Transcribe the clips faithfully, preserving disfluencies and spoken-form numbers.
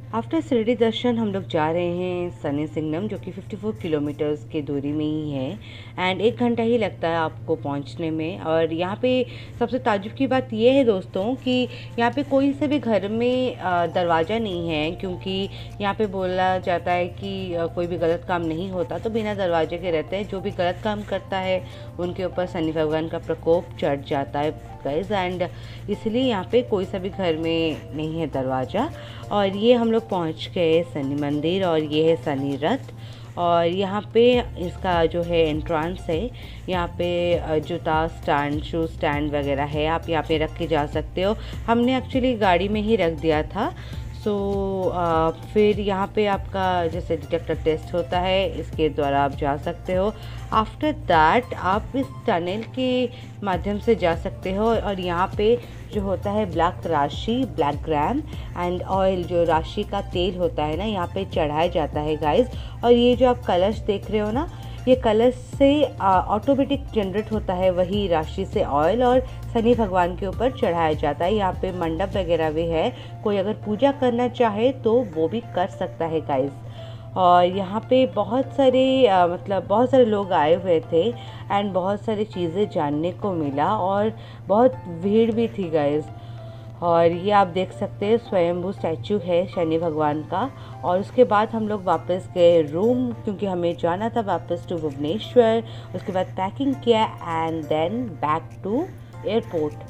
After Shirdi दर्शन हम लोग जा रहे हैं सनी सिंगनम, जो कि चौवन किलोमीटर्स की दूरी में ही है एंड एक घंटा ही लगता है आपको पहुंचने में। और यहाँ पे सबसे ताज्जुब की बात यह है दोस्तों कि यहाँ पे कोई से भी घर में दरवाज़ा नहीं है, क्योंकि यहाँ पे बोला जाता है कि कोई भी गलत काम नहीं होता तो बिना दरवाजे के रहते हैं। जो भी गलत काम करता है उनके ऊपर शनि भगवान का प्रकोप चढ़ जाता है गाइस, एंड इसलिए यहाँ पे कोई सा भी घर में नहीं है दरवाज़ा। और ये हम लोग पहुँच गए शनि मंदिर और ये है शनि रथ। और यहाँ पे इसका जो है एंट्रेंस है, यहाँ पे जूता स्टैंड, शू स्टैंड वगैरह है, आप यहाँ पे रख के जा सकते हो। हमने एक्चुअली गाड़ी में ही रख दिया था। सो so, फिर यहाँ पे आपका जैसे डिटेक्टर टेस्ट होता है, इसके द्वारा आप जा सकते हो। आफ्टर दैट आप इस टनल के माध्यम से जा सकते हो। और यहाँ पे जो होता है ब्लैक राशि, ब्लैक ग्राम एंड ऑयल, जो राशि का तेल होता है ना, यहाँ पे चढ़ाया जाता है गाइस। और ये जो आप कलश देख रहे हो ना, ये कलश से ऑटोमेटिक जनरेट होता है वही राशि से ऑयल, और शनि भगवान के ऊपर चढ़ाया जाता है। यहाँ पे मंडप वगैरह भी है, कोई अगर पूजा करना चाहे तो वो भी कर सकता है गाइस। और यहाँ पे बहुत सारे आ, मतलब बहुत सारे लोग आए हुए थे एंड बहुत सारी चीज़ें जानने को मिला और बहुत भीड़ भी थी गाइस। और ये आप देख सकते हैं स्वयंभू स्टैचू है शनि भगवान का। और उसके बाद हम लोग वापस गए रूम, क्योंकि हमें जाना था वापस टू भुवनेश्वर। उसके बाद पैकिंग किया and then back to airport.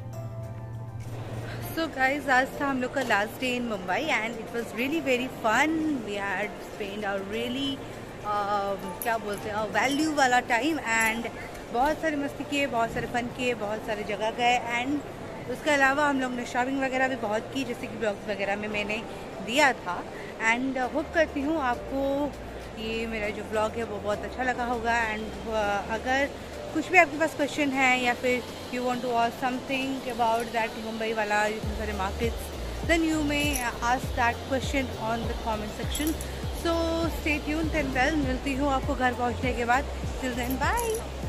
So guys, आज था हम लोग का last day in Mumbai and it was really very fun. We had spend our really क्या बोलते हैं वैल्यू वाला टाइम एंड बहुत सारे मस्ती किए, बहुत सारे फन किए, बहुत सारे जगह गए। एंड उसके अलावा हम लोग ने शॉपिंग वगैरह भी बहुत की, जैसे कि ब्लॉग्स वगैरह में मैंने दिया था। एंड होप uh, करती हूँ आपको ये मेरा जो ब्लॉग है वो बहुत अच्छा लगा होगा। एंड uh, अगर कुछ भी आपके पास क्वेश्चन है या फिर you want to ask something about that Mumbai वाला इतने सारे markets, then you may ask that question on the comment section. So stay tuned and well, मिलती हूँ आपको घर पहुँचने के बाद। Till then bye.